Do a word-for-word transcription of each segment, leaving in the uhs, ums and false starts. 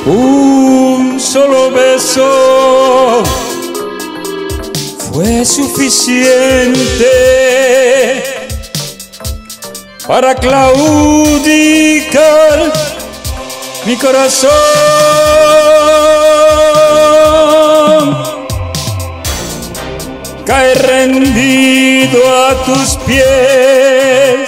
Un solo beso fue suficiente para claudicar mi corazón. Cae rendido a tus pies,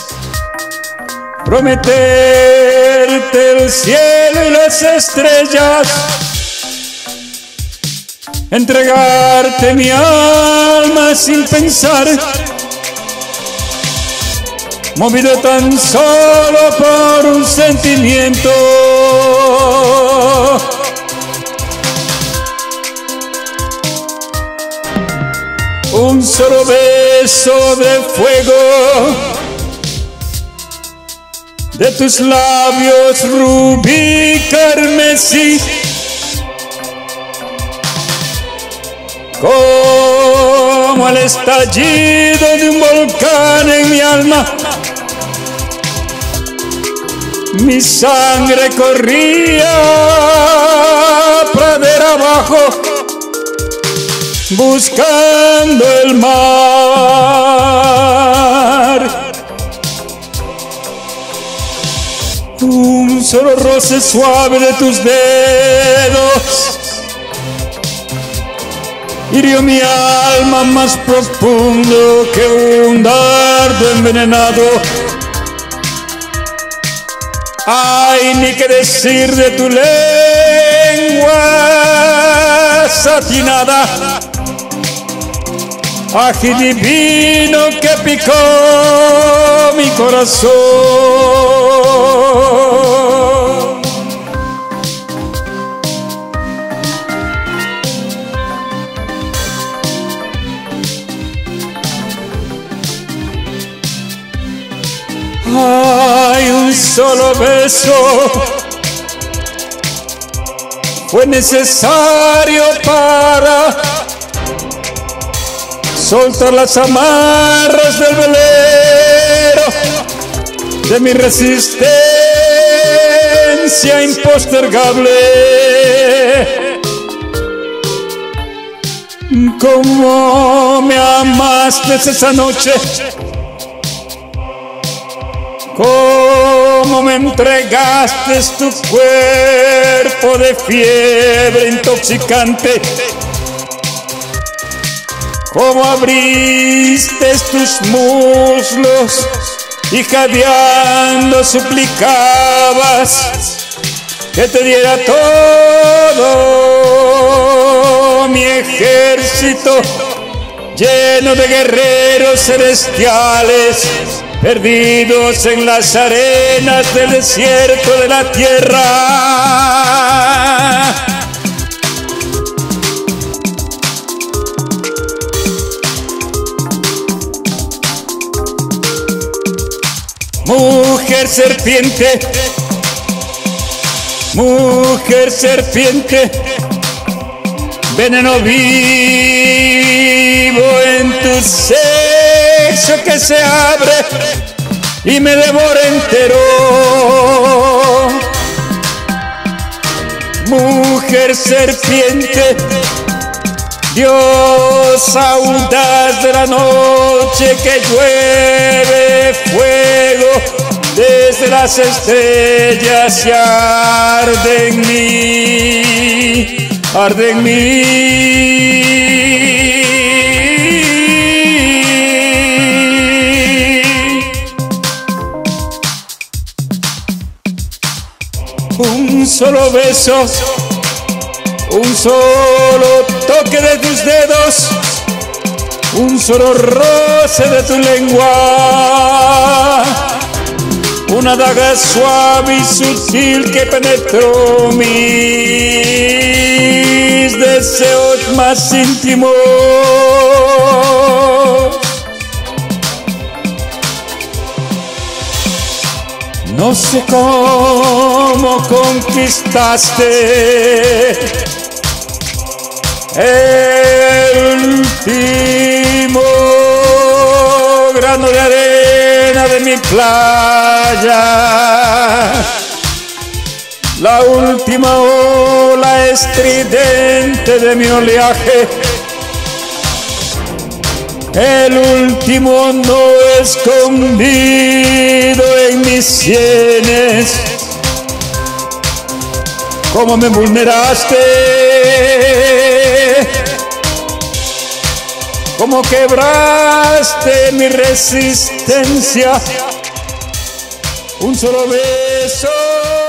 prometerte el cielo y las estrellas, entregarte mi alma sin pensar, movido tan solo por un sentimiento. Un solo beso de fuego de tus labios rubí carmesí, como el estallido de un volcán en mi alma. Mi sangre corría pradera abajo, buscando el mar. Un solo roce suave de tus dedos hirió mi alma más profundo que un dardo envenenado. Ay, ni qué decir de tu lengua satinada, ají divino que picó mi corazón. Ay, un solo beso fue necesario para soltar las amarras del velero de mi resistencia impostergable. Cómo me amaste esa noche, cómo me entregaste tu cuerpo de fiebre intoxicante, cómo abriste tus muslos y jadeando suplicabas que te diera todo mi ejército lleno de guerreros celestiales, perdidos en las arenas del desierto de la tierra. Mujer serpiente, mujer serpiente, veneno vivo en tu sexo que se abre y me devora entero. Mujer serpiente, Dios audaz de la noche que llueve fuego desde las estrellas y arde en mí, arde en mí. Un solo beso, un solo toque de tus dedos, un solo roce de tu lengua, una daga suave y sutil que penetró mis deseos más íntimos. No sé cómo conquistaste el último grano de arena de mi playa la última ola estridente de mi oleaje, el último no escondido en mis sienes. Cómo me vulneraste, cómo quebraste mi resistencia. Un solo beso